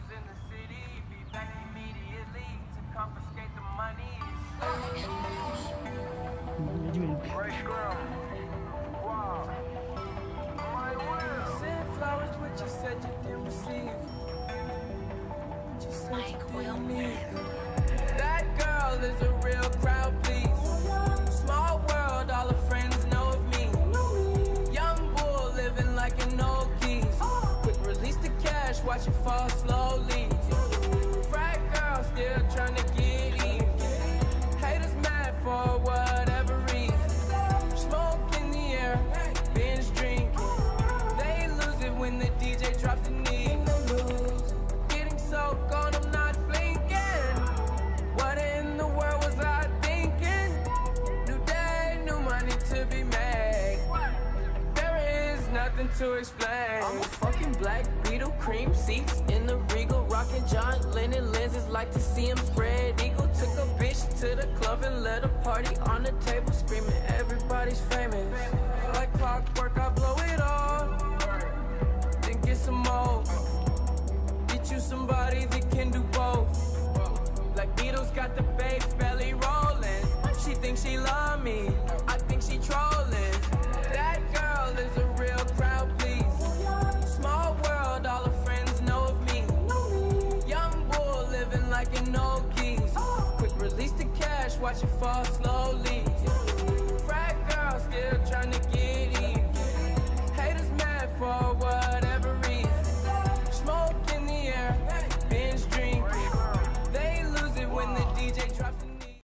was in the city, be back immediately to confiscate the money. Fresh girl. Wow. My will. Sent flowers, but you said you didn't receive. But you said you didn't need them. That girl is a real crowd, please. Small world, all her friends know of me. Young bull living like an old geese. Quick release the cash, watch it fall slowly. Frat girl still trying to get in. Haters mad for whatever reason. Smoke in the air, binge drinking. They lose it when the DJ drops the knee. Getting so gone, I'm not blinking. What in the world was I thinking? New day, new money to be made. There is nothing to explain. I'm a fucking black beetle, cream seats in the Regal, rocking John Lennon lenses, like to see him spread eagle. Took a bitch to the club and let a party on the table, screaming everybody's famous. Like clockwork, I blow it all, then get some more. Get you somebody that can do both. Black Beatles got the babes belly rolling. She thinks she love me, I think she trolling. That girl is a real crowd, please. Small world, all her friends know of me. Young bull living like an old geese. Quick release the cash, watch it fall slowly.